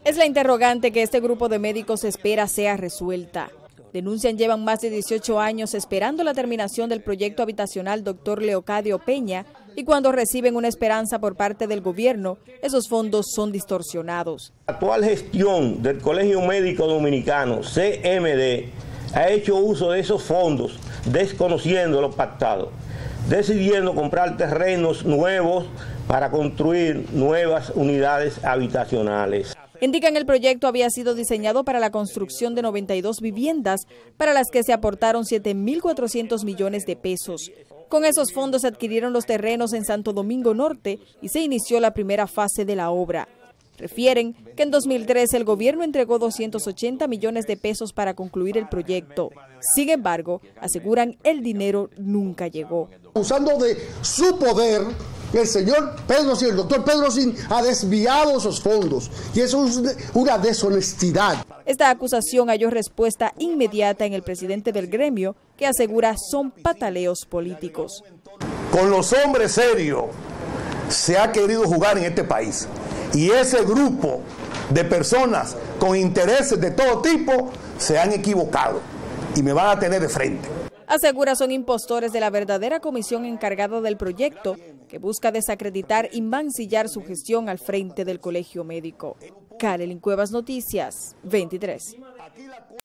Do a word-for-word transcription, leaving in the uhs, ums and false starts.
Es la interrogante que este grupo de médicos espera sea resuelta. Denuncian llevan más de dieciocho años esperando la terminación del proyecto habitacional doctor Leocadio Peña y cuando reciben una esperanza por parte del gobierno, esos fondos son distorsionados. La actual gestión del Colegio Médico Dominicano, C M D, ha hecho uso de esos fondos desconociendo lo pactado, decidiendo comprar terrenos nuevos para construir nuevas unidades habitacionales. Indican el proyecto había sido diseñado para la construcción de noventa y dos viviendas, para las que se aportaron siete mil cuatrocientos millones de pesos. Con esos fondos se adquirieron los terrenos en Santo Domingo Norte y se inició la primera fase de la obra. Refieren que en dos mil trece el gobierno entregó doscientos ochenta millones de pesos para concluir el proyecto. Sin embargo, aseguran el dinero nunca llegó. Usando de su poder, el señor Pedrosín, el doctor Pedrosín, ha desviado esos fondos y eso es una deshonestidad. Esta acusación halló respuesta inmediata en el presidente del gremio, que asegura son pataleos políticos. Con los hombres serios se ha querido jugar en este país y ese grupo de personas con intereses de todo tipo se han equivocado y me van a tener de frente. Asegura son impostores de la verdadera comisión encargada del proyecto, que busca desacreditar y mancillar su gestión al frente del colegio médico. Karelyn Cuevas, Noticias veintitrés.